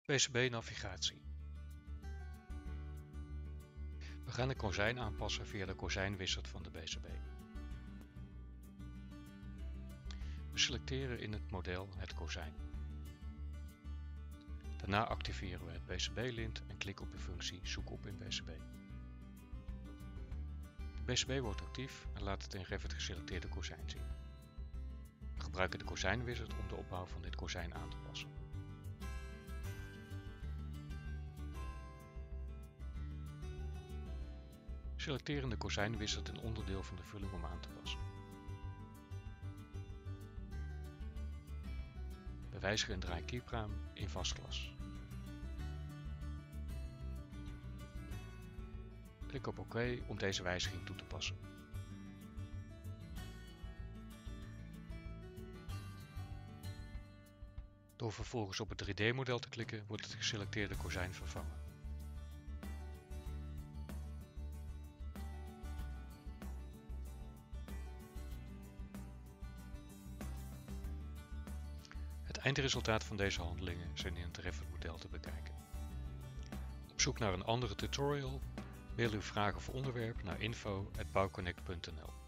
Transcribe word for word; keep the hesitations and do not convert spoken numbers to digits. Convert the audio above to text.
P C B-navigatie. We gaan de kozijn aanpassen via de kozijnwizard van de P C B. We selecteren in het model het kozijn. Daarna activeren we het P C B-lint en klikken op de functie Zoek op in P C B. De P C B wordt actief en laat het in Revit geselecteerde kozijn zien. We gebruiken de kozijnwizard om de opbouw van dit kozijn aan te passen. Selecteren de kozijnwizard een onderdeel van de vulling om aan te passen. We wijzigen een draai-kiepraam in vast glas. Klik op OK om deze wijziging toe te passen. Door vervolgens op het drie D model te klikken wordt het geselecteerde kozijn vervangen. Het eindresultaat van deze handelingen zijn in het Revit model te bekijken. Op zoek naar een andere tutorial, mail uw vraag of onderwerp naar info at bouwconnect punt n l.